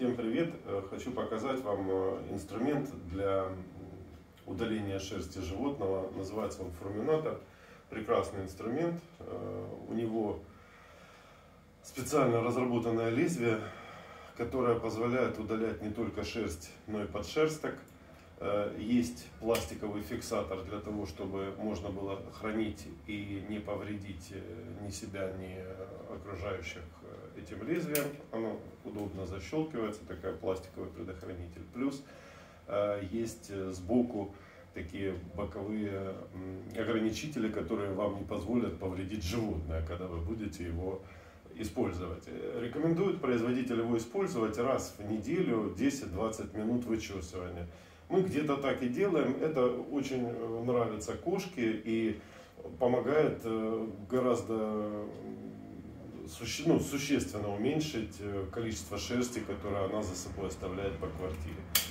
Всем привет! Хочу показать вам инструмент для удаления шерсти животного. Называется он фурминатор. Прекрасный инструмент. У него специально разработанное лезвие, которое позволяет удалять не только шерсть, но и подшерсток. Есть пластиковый фиксатор для того, чтобы можно было хранить и не повредить ни себя, ни окружающих этим лезвием. Оно удобно защелкивается, такой пластиковый предохранитель. Плюс есть сбоку такие боковые ограничители, которые вам не позволят повредить животное, когда вы будете его использовать. Рекомендуют производитель его использовать раз в неделю, 10-20 минут вычесывания. Мы где-то так и делаем. Это очень нравится кошке и помогает гораздо существенно уменьшить количество шерсти, которое она за собой оставляет по квартире.